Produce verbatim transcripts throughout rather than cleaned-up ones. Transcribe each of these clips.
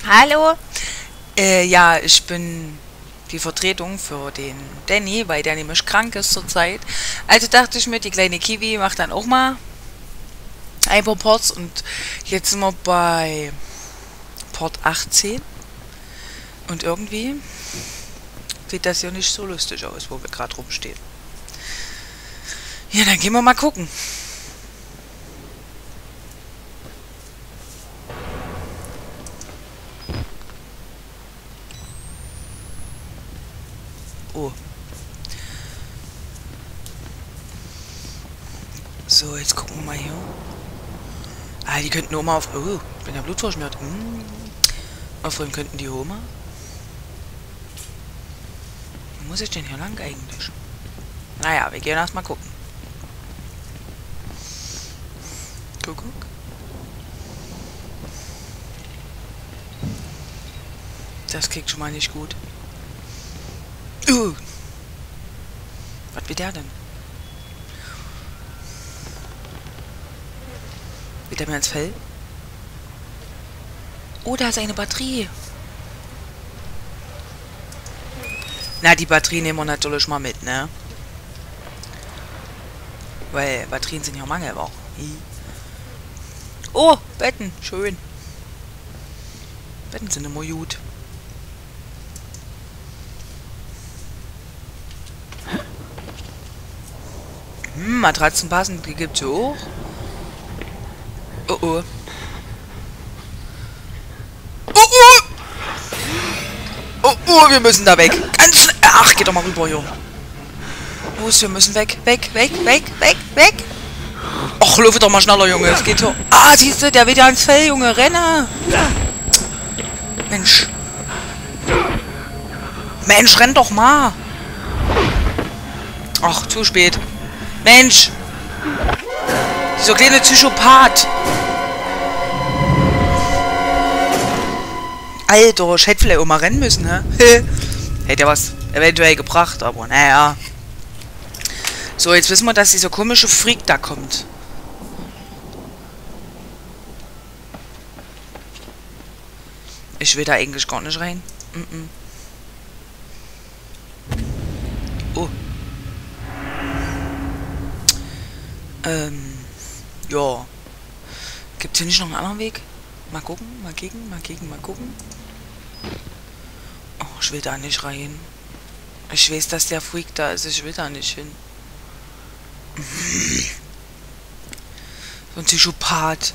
Hallo. Äh, ja, ich bin die Vertretung für den Danny, weil der nämlich krank ist zurzeit. Also dachte ich mir, die kleine Kiwi macht dann auch mal ein paar Ports und jetzt sind wir bei Port achtzehn und irgendwie sieht das ja nicht so lustig aus, wo wir gerade rumstehen. Ja, dann gehen wir mal gucken. Oh. So, jetzt gucken wir mal hier. Ah, die könnten Oma auf... Oh, ich bin ja blutverschmiert. Hm. Auf wem könnten die Oma? Wo muss ich denn hier lang eigentlich? Naja, wir gehen erstmal gucken. Guck, guck. Das klingt schon mal nicht gut. Uh. Was will der denn? Will der mir ins Fell? Oh, da ist eine Batterie. Na, die Batterie nehmen wir natürlich mal mit, ne? Weil Batterien sind ja mangelbar. Oh, Betten. Schön. Betten sind immer gut. Hm, Matratzen passen, die gibt's auch. Oh oh. Oh oh! Oh oh, wir müssen da weg. Ganz schnell. Ach, geht doch mal rüber, jo. Los, wir müssen weg, weg, weg, weg, weg, weg. Och, laufe doch mal schneller, Junge. Es geht so. Ah, siehst du, der will ja ins Fell, Junge. Renne. Mensch. Mensch, renn doch mal. Ach, zu spät. Mensch! Dieser kleine Psychopath! Alter, ich hätte vielleicht auch mal rennen müssen, hä? Hätte ja was eventuell gebracht, aber naja. So, jetzt wissen wir, dass dieser komische Freak da kommt. Ich will da eigentlich gar nicht rein. Mm -mm. Oh. Ähm, ja. Gibt es hier nicht noch einen anderen Weg? Mal gucken, mal kicken, mal kicken, mal gucken. Oh, ich will da nicht rein. Ich weiß, dass der Freak da ist. Ich will da nicht hin. So ein Psychopath.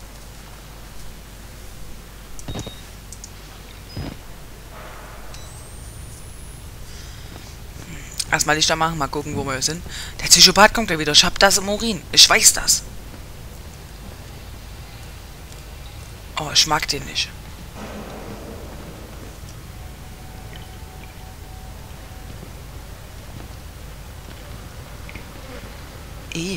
Erstmal Lichter machen, mal gucken, wo wir sind. Der Psychopath kommt ja wieder. Ich hab das im Urin. Ich weiß das. Oh, ich mag den nicht. Eh.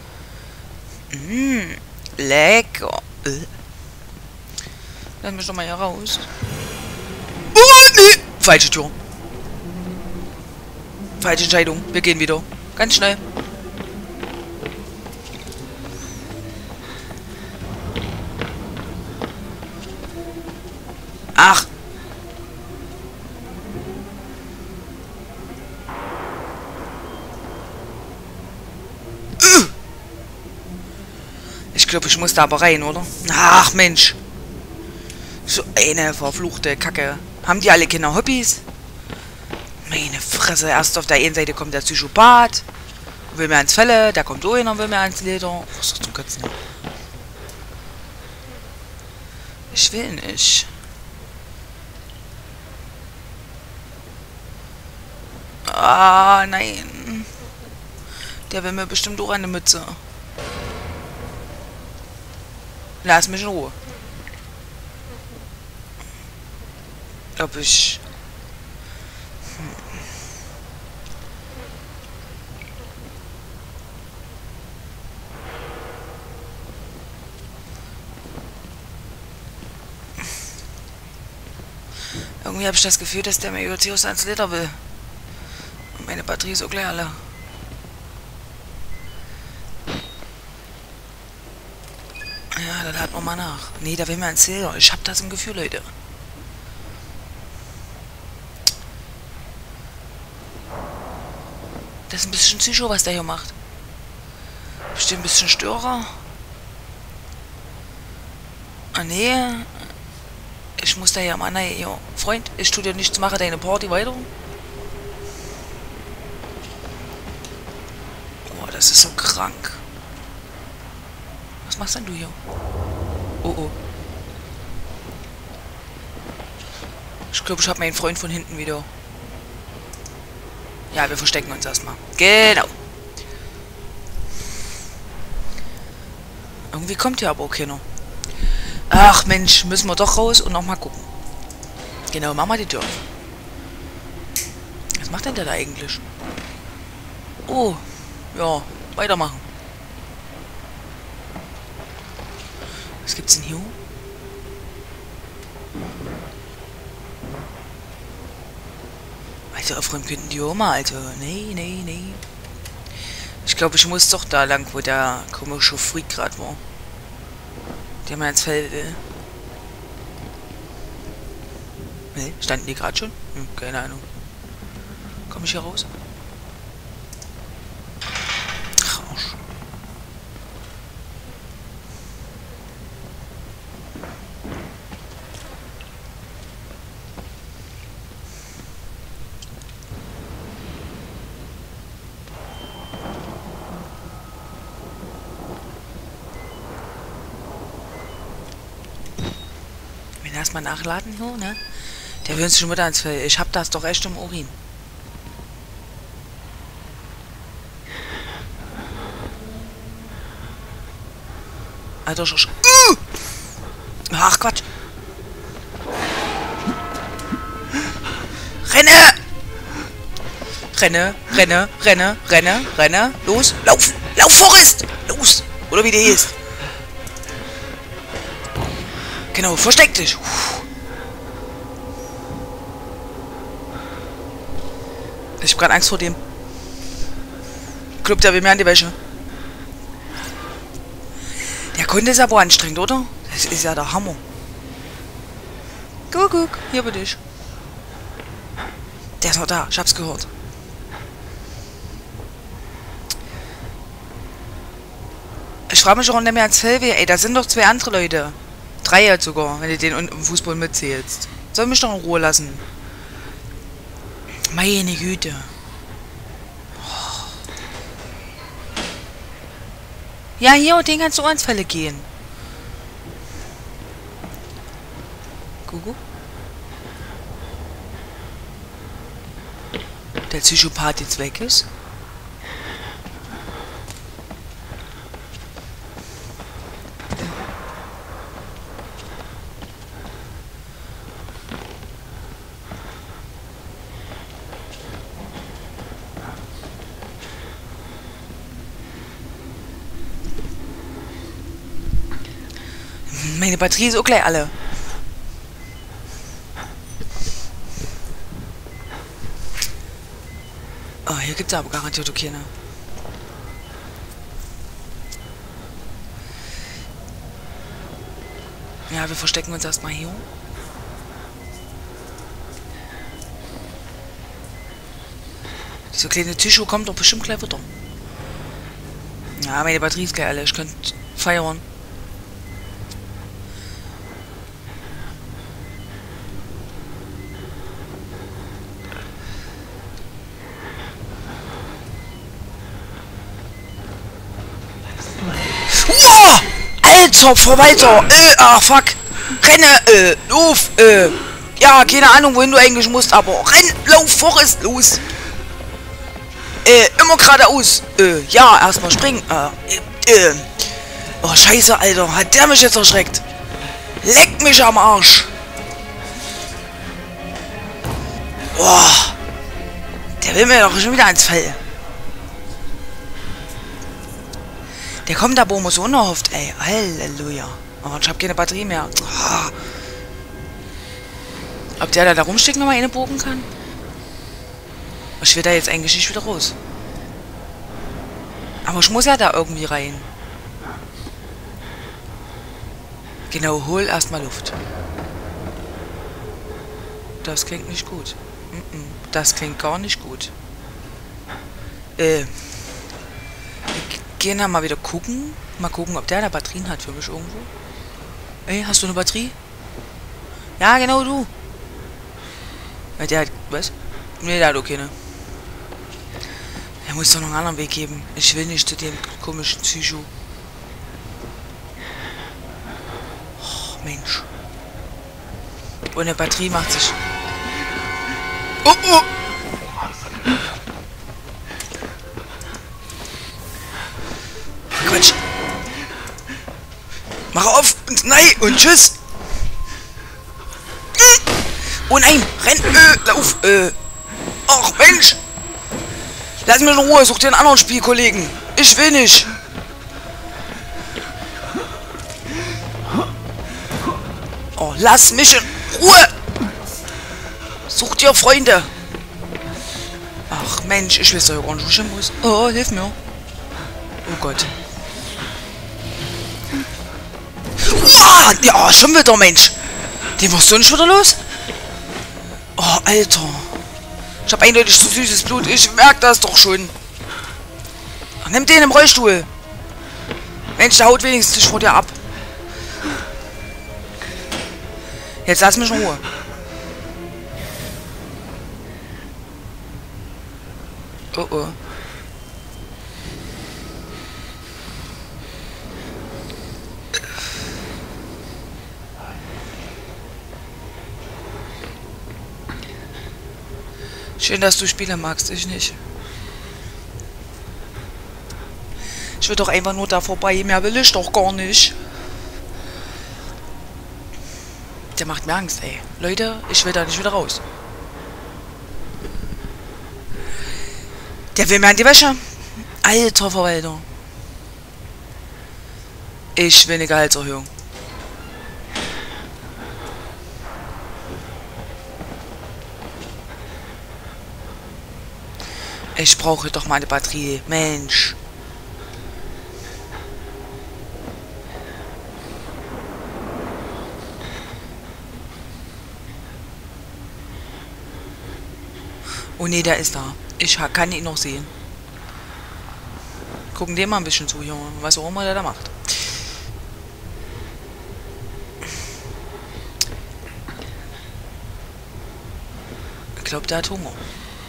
Mmh, lecker. Äh. Lass mich doch mal hier raus. Oh, nee. Falsche Tür. Falsche Entscheidung. Wir gehen wieder. Ganz schnell. Ach. Ich glaube, ich muss da aber rein, oder? Ach, Mensch. So eine verfluchte Kacke. Haben die alle Kinder Hobbys? Meine Fresse, erst auf der einen Seite kommt der Psychopath, will mir ans Felle, da kommt so einer, will mir ans Leder. Was ist das zum Kotzen? Ich will nicht. Ah, nein. Der will mir bestimmt auch eine Mütze. Lass mich in Ruhe. Ob ich... Irgendwie habe ich das Gefühl, dass der mir Jotius ans Leder will. Und meine Batterie ist auch gleich alle. Ja, dann laden wir mal nach. Nee, da will mir ans Leder. Ich hab das im Gefühl, Leute. Das ist ein bisschen Psycho, was der hier macht. Bestimmt ein bisschen Störer. Ah, nee. Ich muss da ja mal... Nein, ja, Freund, ich tu dir nichts, mache deine Party weiter. Oh, das ist so krank. Was machst denn du hier? Oh, oh. Ich glaube, ich habe meinen Freund von hinten wieder. Ja, wir verstecken uns erstmal. Genau. Irgendwie kommt hier aber auch keiner. Ach Mensch, müssen wir doch raus und nochmal gucken. Genau, mach mal die Tür. Was macht denn der da eigentlich? Oh, ja, weitermachen. Was gibt's denn hier? Also aufräumen könnten die auch mal, also. Nee, nee, nee. Ich glaube, ich muss doch da lang, wo der komische Freak gerade war. Der mir ins Fell will. Nee, standen die gerade schon? Hm, keine Ahnung. Komme ich hier raus? Ach, Arsch. Erstmal nachladen hier, ne? Der will uns schon wieder ans Fell. Ich hab das doch echt im Urin. Alter, Sch uh! Ach, Quatsch. Renne! Renne, renne, renne, renne, renne. Los, lauf! Lauf, Forrest! Los! Oder wie der hier ist. Genau, versteck dich. Ich hab grad Angst vor dem. Kloppt ja wie mir an die Wäsche. Der Kunde ist aber anstrengend, oder? Das ist ja der Hammer. Guck, guck, hier bin ich. Der ist noch da, ich hab's gehört. Ich frage mich auch nicht mehr ans Fell weh. Ey, da sind doch zwei andere Leute. Drei jetzt sogar, wenn du den unten im Fußball mitzählst. Soll mich doch in Ruhe lassen. Meine Güte. Oh. Ja, hier, den kannst du ans Fälle gehen. Gugu. Der Psychopath jetzt weg ist. Meine Batterie ist auch gleich alle. Oh, hier gibt es aber garantiert auch keine. Ja, wir verstecken uns erstmal hier. Diese kleine Tischo kommt doch bestimmt gleich wieder. Ja, meine Batterie ist gleich alle. Ich könnte feiern. Wow! Alter, Verwalter! Äh, ah, fuck! Renne! Äh, lauf! Äh, ja, keine Ahnung, wohin du eigentlich musst, aber renn! Lauf, Forrest! Los! Äh, immer geradeaus! Äh, ja, erstmal springen! Äh, äh. Oh, scheiße, Alter! Hat der mich jetzt erschreckt? Leck mich am Arsch! Boah! Der will mir doch schon wieder ans Fell. Der kommt da, wo man so unerhofft, ey. Halleluja. Oh, ich hab keine Batterie mehr. Oh. Ob der da, da rumsteht, nochmal eine bogen kann? Ich will da jetzt eigentlich nicht wieder raus. Aber ich muss ja da irgendwie rein. Genau, hol erstmal Luft. Das klingt nicht gut. Das klingt gar nicht gut. Äh. Wir gehen dann mal wieder gucken. Mal gucken, ob der da Batterien hat für mich irgendwo. Ey, hast du eine Batterie? Ja, genau, du. Ja, der hat... Was? Ne, der hat okay, ne? Er muss doch noch einen anderen Weg geben. Ich will nicht zu dem komischen Psycho. Oh, Mensch. Ohne Batterie macht sich... Oh, oh! Quatsch! Mach auf! Und nein! Und tschüss! Oh nein! Renn! Äh, lauf! Äh! Ach Mensch! Lass mich in Ruhe! Such dir einen anderen Spielkollegen! Ich will nicht! Oh, lass mich in Ruhe! Such dir Freunde! Ach Mensch, ich weiß doch gar nicht, wo ich hin muss. Oh, hilf mir! Oh Gott! Ah, ja, schon wieder, Mensch! Den warst du nicht wieder los? Oh, Alter! Ich hab eindeutig zu süßes Blut. Ich merk das doch schon. Ach, nimm den im Rollstuhl. Mensch, der haut wenigstens nicht vor dir ab. Jetzt lass mich in Ruhe. Oh oh. Schön, dass du Spiele magst, ich nicht. Ich will doch einfach nur da vorbei, mehr will ich doch gar nicht. Der macht mir Angst, ey. Leute, ich will da nicht wieder raus. Der will mir an die Wäsche. Alter Verwalter. Ich will eine Gehaltserhöhung. Ich brauche doch mal eine Batterie. Mensch. Oh ne, der ist da. Ich kann ihn noch sehen. Gucken dem mal ein bisschen zu, Junge. Was auch immer der da macht. Ich glaube, der hat Hunger.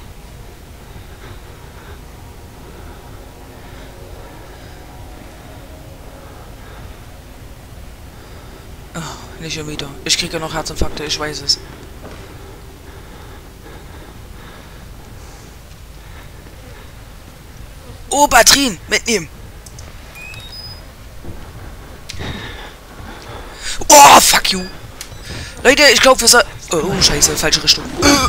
Oh, nicht schon wieder. Ich kriege noch Herzinfarkte, ich weiß es. Oh, Batterien! Mitnehmen! Oh, fuck you! Leute, ich glaube, wir sollen... Oh, scheiße, falsche Richtung. Äh.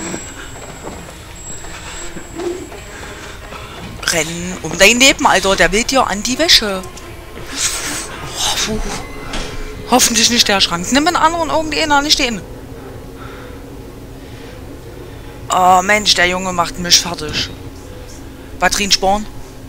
Rennen um dein Leben, Alter. Der will dir an die Wäsche. Oh, puh. Hoffentlich nicht der Schrank. Nimm einen anderen irgendeiner, nicht den. Oh, Mensch, der Junge macht mich fertig. Batterien sparen.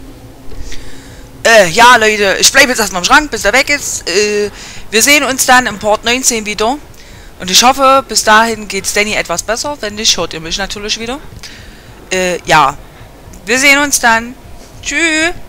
Äh, ja, Leute, ich bleibe jetzt erstmal im Schrank, bis der weg ist. Äh, wir sehen uns dann im Part neunzehn wieder. Und ich hoffe, bis dahin geht's Danny etwas besser. Wenn nicht, hört ihr mich natürlich wieder. Äh, ja. Wir sehen uns dann. Tschüss.